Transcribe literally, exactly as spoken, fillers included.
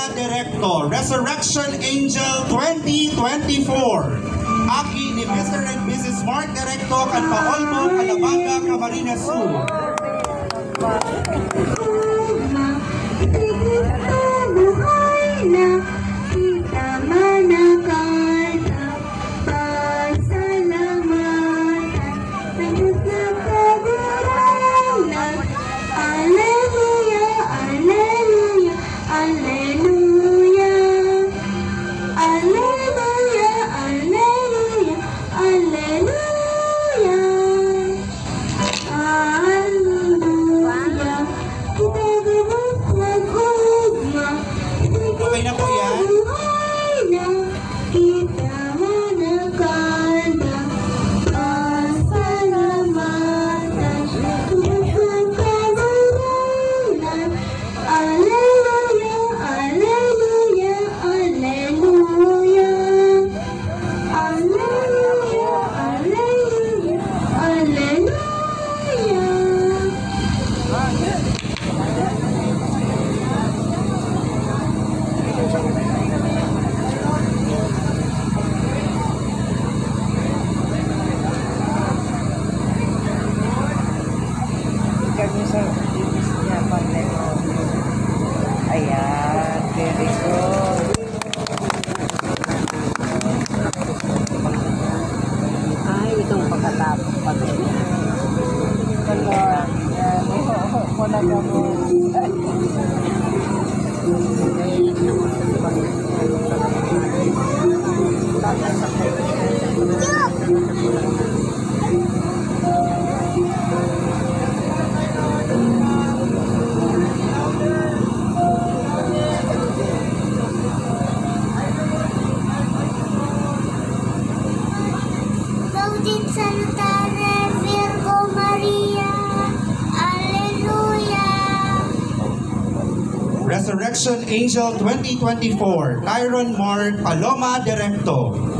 Directo, Resurrection Angel twenty twenty-four. Aki ni Mister and Missus Mark Directo kan Paolmo, Calabanga, Camarines Sur. Okay na po yan. Kami sa ibis niya pang ayan, very good. Ay, itong pagkatapos pa rin. Kalor, yan, oo, wala ka mo. Gaudit salutare Virgo Maria, Alleluia. Resurrection Angel twenty twenty-four, Kyron Mark, Paloma Directo.